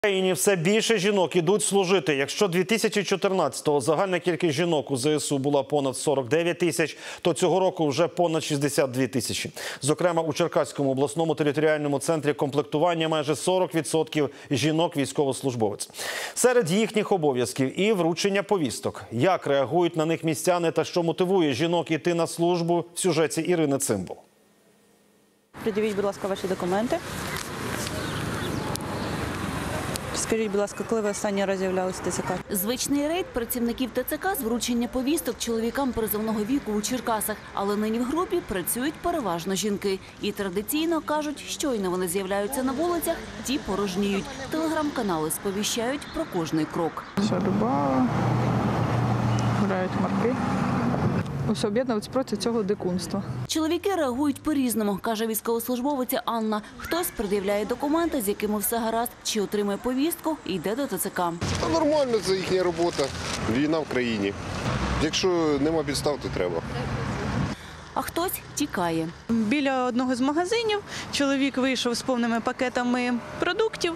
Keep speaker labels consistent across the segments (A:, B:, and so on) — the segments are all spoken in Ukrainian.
A: В Україні все більше жінок ідуть служити. Якщо 2014-го загальна кількість жінок у ЗСУ була понад 49 тисяч, то цього року вже понад 62 тисячі. Зокрема, у Черкаському обласному територіальному центрі комплектування майже 40% жінок-військовослужбовець. Серед їхніх обов'язків і вручення повісток. Як реагують на них містяни та що мотивує жінок іти на службу – в сюжеті Ірини Цимбал.
B: Придивіть, будь ласка, ваші документи. Скажіть, будь ласка, коли ви останній раз з'являлися в ТЦК?
C: Звичний рейд працівників ТЦК з вручення повісток чоловікам призовного віку у Черкасах. Але нині в групі працюють переважно жінки. І традиційно кажуть, щойно вони з'являються на вулицях, ті порожніють. Телеграм-канали сповіщають про кожний крок.
D: Вся доба, гуляють марки. Усе об'єднуються проти цього дикунства.
C: Чоловіки реагують по-різному, каже військовослужбовиця Анна. Хтось пред'являє документи, з якими все гаразд, чи отримує повістку і йде до ТЦК.
E: Та нормально, це їхня робота. Війна в країні. Якщо нема підстав, то треба.
C: А хтось тікає.
B: Біля одного з магазинів чоловік вийшов з повними пакетами продуктів.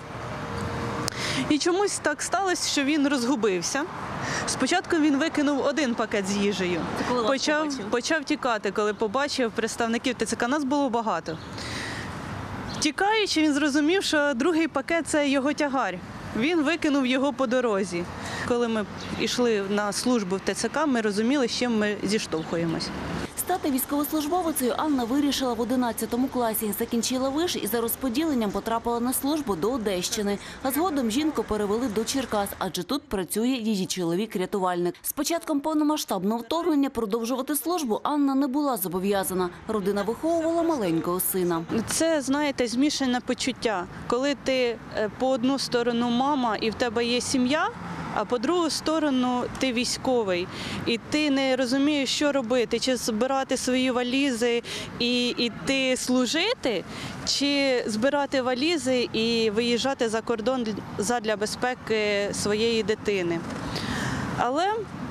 B: І чомусь так сталося, що він розгубився. Спочатку він викинув один пакет з їжею. Почав тікати, коли побачив представників ТЦК. Нас було багато. Тікаючи, він зрозумів, що другий пакет – це його тягар. Він викинув його по дорозі. Коли ми йшли на службу в ТЦК, ми розуміли, з чим ми зіштовхуємось.
C: Стати військовослужбовицею Анна вирішила в 11 класі. Закінчила виш і за розподіленням потрапила на службу до Одещини. А згодом жінку перевели до Черкас, адже тут працює її чоловік-рятувальник. З початком повномасштабного вторгнення продовжувати службу Анна не була зобов'язана. Родина виховувала маленького сина.
B: Це, знаєте, змішане почуття. Коли ти по одну сторону мама і в тебе є сім'я, а по другу сторону ти військовий. І ти не розумієш, що робити, чи збирати свої валізи і йти служити, чи збирати валізи і виїжджати за кордон задля безпеки своєї дитини. Але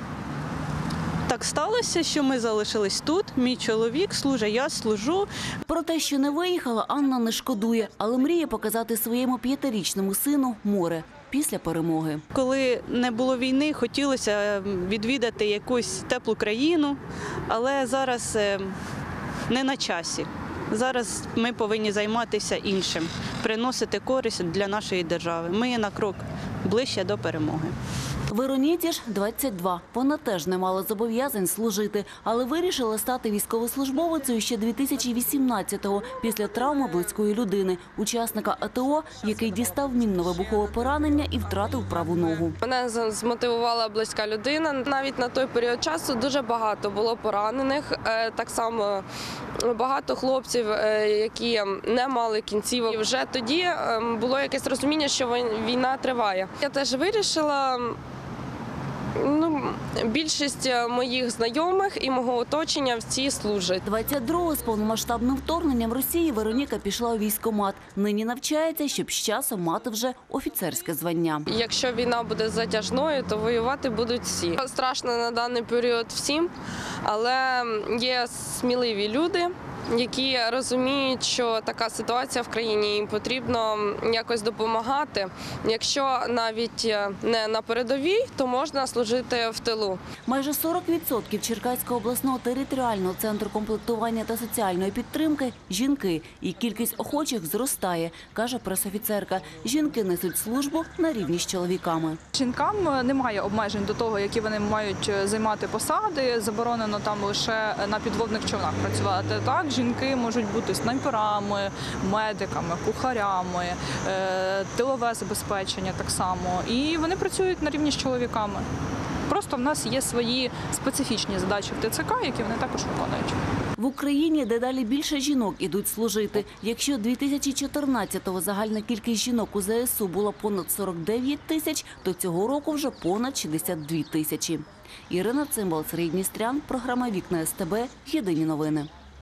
B: так сталося, що ми залишились тут, мій чоловік служить, я служу.
C: Про те, що не виїхала, Анна не шкодує, але мріє показати своєму 5-річному сину море після перемоги.
B: Коли не було війни, хотілося відвідати якусь теплу країну, але зараз не на часі. Зараз ми повинні займатися іншим, приносити користь для нашої держави. Ми є на крок ближче до перемоги.
C: Вероніці ж 22. Вона теж не мала зобов'язань служити, але вирішила стати військовослужбовицею ще 2018-го, після травми близької людини, учасника АТО, який дістав мінно-вибухове поранення і втратив праву ногу.
F: Мене змотивувала близька людина. Навіть на той період часу дуже багато було поранених. Так само багато хлопців, які не мали кінцівок. І вже тоді було якесь розуміння, що війна триває. Я теж вирішила. Більшість моїх знайомих і мого оточення всі служать.
C: 22-го з повномасштабним вторгненням Росії Вероніка пішла у військкомат. Нині навчається, щоб з часом мати вже офіцерське звання.
F: Якщо війна буде затяжною, то воювати будуть всі. Страшно на даний період всім, але є сміливі люди, які розуміють, що така ситуація в країні, їм потрібно якось допомагати. Якщо навіть не на передовій, то можна служити в тилу.
C: Майже 40% Черкаського обласного територіального центру комплектування та соціальної підтримки – жінки. І кількість охочих зростає, каже пресофіцерка. Жінки несуть службу на рівні з чоловіками.
D: Жінкам немає обмежень до того, які вони мають займати посади. Заборонено там лише на підводних човнах працювати. Так, жінки можуть бути снайперами, медиками, кухарями, тилове забезпечення так само. І вони працюють на рівні з чоловіками. Просто в нас є свої специфічні задачі в ТЦК, які вони також виконують.
C: В Україні дедалі більше жінок ідуть служити. Якщо 2014-го загальна кількість жінок у ЗСУ була понад 49 тисяч, то цього року вже понад 62 тисячі. Ірина Цимбал, Сергій Дністрян, програма «Вікна СТБ», єдині новини.